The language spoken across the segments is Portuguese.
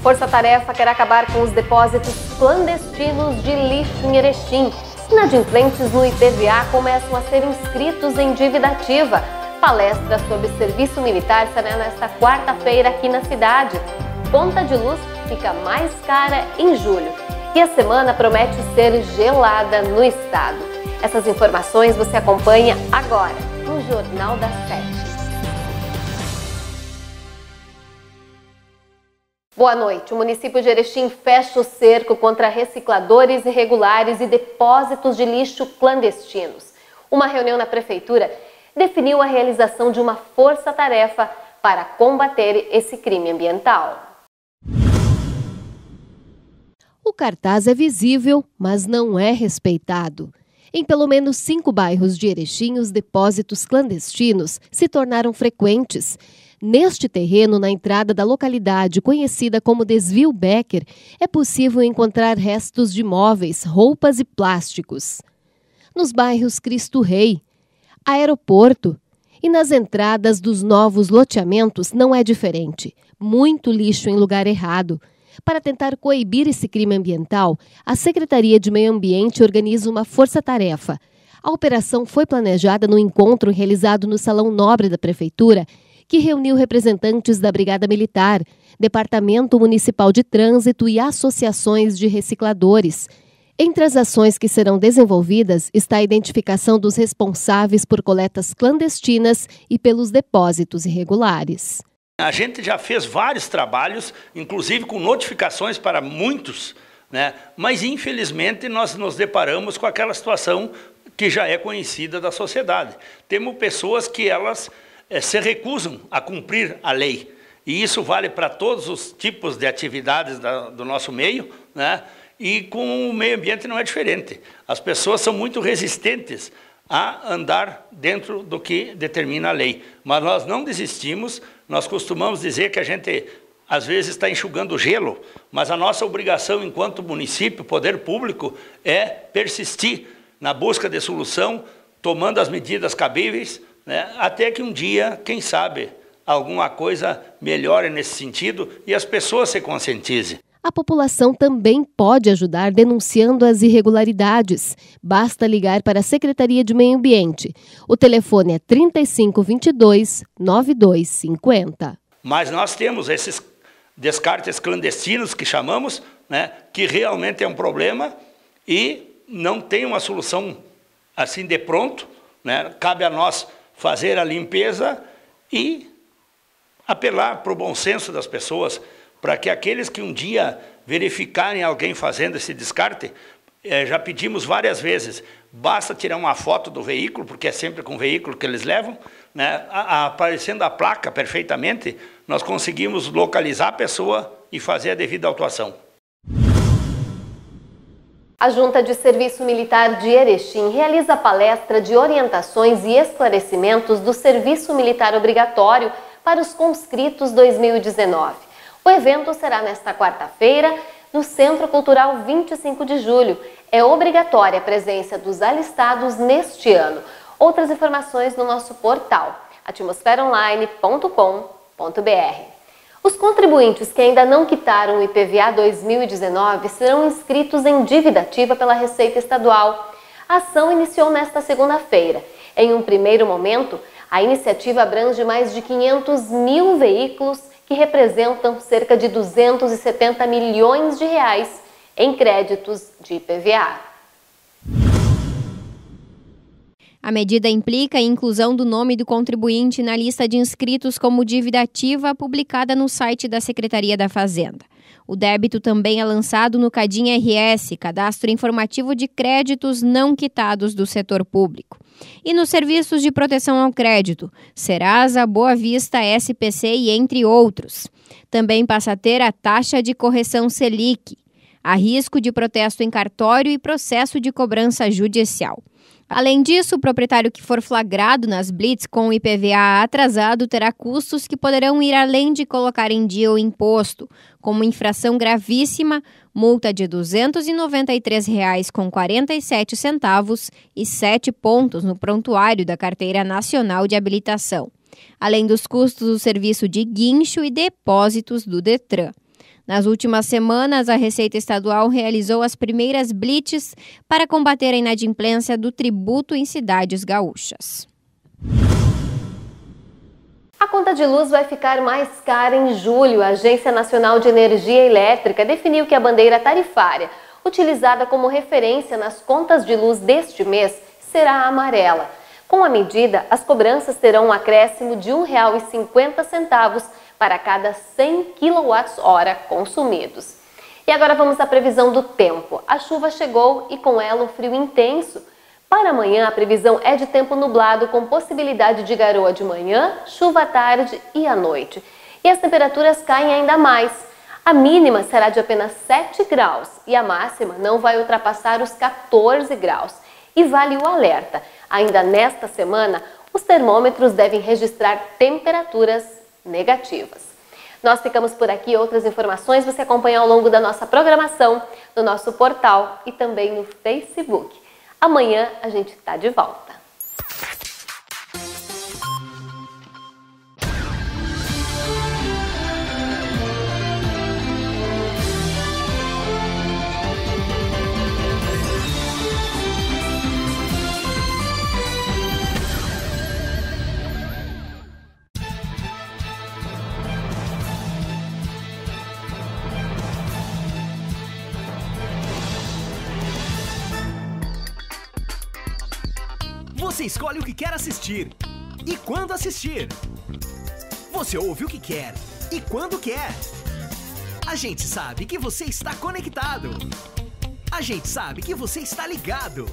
Força-tarefa quer acabar com os depósitos clandestinos de lixo em Erechim. Inadimplentes no IPVA começam a ser inscritos em dívida ativa. Palestra sobre serviço militar será nesta quarta-feira aqui na cidade. Conta de luz fica mais cara em julho. E a semana promete ser gelada no estado. Essas informações você acompanha agora no Jornal das 7. Boa noite. O município de Erechim fecha o cerco contra recicladores irregulares e depósitos de lixo clandestinos. Uma reunião na prefeitura definiu a realização de uma força-tarefa para combater esse crime ambiental. O cartaz é visível, mas não é respeitado. Em pelo menos 5 bairros de Erechim, os depósitos clandestinos se tornaram frequentes. Neste terreno, na entrada da localidade conhecida como Desvio Becker, é possível encontrar restos de móveis, roupas e plásticos. Nos bairros Cristo Rei, Aeroporto e nas entradas dos novos loteamentos não é diferente. Muito lixo em lugar errado. Para tentar coibir esse crime ambiental, a Secretaria de Meio Ambiente organiza uma força-tarefa. A operação foi planejada no encontro realizado no Salão Nobre da Prefeitura, que reuniu representantes da Brigada Militar, Departamento Municipal de Trânsito e associações de recicladores. Entre as ações que serão desenvolvidas está a identificação dos responsáveis por coletas clandestinas e pelos depósitos irregulares. A gente já fez vários trabalhos, inclusive com notificações para muitos, né? Mas infelizmente nós nos deparamos com aquela situação que já é conhecida da sociedade. Temos pessoas que elas se recusam a cumprir a lei. E isso vale para todos os tipos de atividades do nosso meio, né? E com o meio ambiente não é diferente. As pessoas são muito resistentes a andar dentro do que determina a lei. Mas nós não desistimos, nós costumamos dizer que a gente, às vezes, está enxugando gelo, mas a nossa obrigação enquanto município, poder público, é persistir na busca de solução, tomando as medidas cabíveis, né, até que um dia, quem sabe, alguma coisa melhore nesse sentido e as pessoas se conscientizem. A população também pode ajudar denunciando as irregularidades. Basta ligar para a Secretaria de Meio Ambiente. O telefone é 3522-9250. Mas nós temos esses descartes clandestinos que chamamos, né, que realmente é um problema e não tem uma solução assim de pronto, né? Cabe a nós fazer a limpeza e apelar para o bom senso das pessoas, para que aqueles que um dia verificarem alguém fazendo esse descarte, já pedimos várias vezes, basta tirar uma foto do veículo, porque é sempre com o veículo que eles levam, né, aparecendo a placa perfeitamente, nós conseguimos localizar a pessoa e fazer a devida autuação. A Junta de Serviço Militar de Erechim realiza palestra de orientações e esclarecimentos do Serviço Militar Obrigatório para os conscritos 2019. O evento será nesta quarta-feira, no Centro Cultural 25 de julho. É obrigatória a presença dos alistados neste ano. Outras informações no nosso portal, atmosferaonline.com.br. Os contribuintes que ainda não quitaram o IPVA 2019 serão inscritos em dívida ativa pela Receita Estadual. A ação iniciou nesta segunda-feira. Em um primeiro momento, a iniciativa abrange mais de 500 mil veículos que representam cerca de 270 milhões de reais em créditos de IPVA. A medida implica a inclusão do nome do contribuinte na lista de inscritos como dívida ativa publicada no site da Secretaria da Fazenda. O débito também é lançado no CadinRS, Cadastro Informativo de Créditos Não Quitados do Setor Público. E nos serviços de proteção ao crédito, Serasa, Boa Vista, SPC e entre outros. Também passa a ter a taxa de correção Selic. Há risco de protesto em cartório e processo de cobrança judicial. Além disso, o proprietário que for flagrado nas blitz com o IPVA atrasado terá custos que poderão ir além de colocar em dia o imposto, como infração gravíssima, multa de R$ 293,47 e 7 pontos no prontuário da Carteira Nacional de Habilitação, além dos custos do serviço de guincho e depósitos do Detran. Nas últimas semanas, a Receita Estadual realizou as primeiras blitz para combater a inadimplência do tributo em cidades gaúchas. A conta de luz vai ficar mais cara em julho. A Agência Nacional de Energia Elétrica definiu que a bandeira tarifária, utilizada como referência nas contas de luz deste mês, será a amarela. Com a medida, as cobranças terão um acréscimo de R$ 1,50 para cada 100 kWh consumidos. E agora vamos à previsão do tempo. A chuva chegou e com ela um frio intenso. Para amanhã, a previsão é de tempo nublado com possibilidade de garoa de manhã, chuva à tarde e à noite. E as temperaturas caem ainda mais. A mínima será de apenas 7 graus e a máxima não vai ultrapassar os 14 graus. E vale o alerta, ainda nesta semana, os termômetros devem registrar temperaturas negativas. Nós ficamos por aqui. Outras informações você acompanha ao longo da nossa programação, no nosso portal e também no Facebook. Amanhã a gente está de volta. Você escolhe o que quer assistir e quando assistir. Você ouve o que quer e quando quer. A gente sabe que você está conectado. A gente sabe que você está ligado.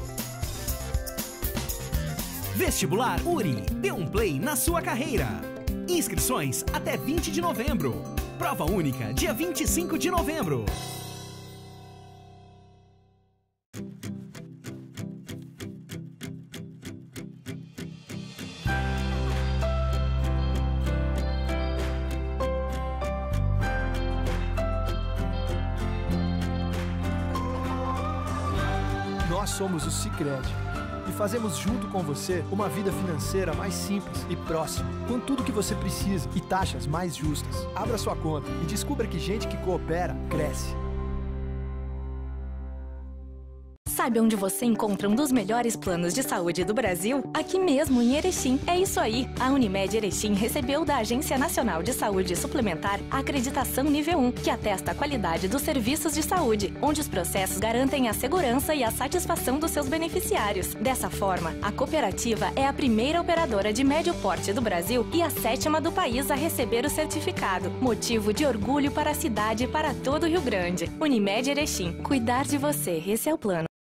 Vestibular URI. Dê um play na sua carreira. Inscrições até 20 de novembro. Prova única dia 25 de novembro. Nós somos o Sicredi e fazemos junto com você uma vida financeira mais simples e próxima, com tudo que você precisa e taxas mais justas. Abra sua conta e descubra que gente que coopera, cresce. Sabe onde você encontra um dos melhores planos de saúde do Brasil? Aqui mesmo, em Erechim. É isso aí! A Unimed Erechim recebeu da Agência Nacional de Saúde Suplementar a acreditação nível 1, que atesta a qualidade dos serviços de saúde, onde os processos garantem a segurança e a satisfação dos seus beneficiários. Dessa forma, a cooperativa é a primeira operadora de médio porte do Brasil e a 7ª do país a receber o certificado. Motivo de orgulho para a cidade e para todo o Rio Grande. Unimed Erechim. Cuidar de você. Esse é o plano.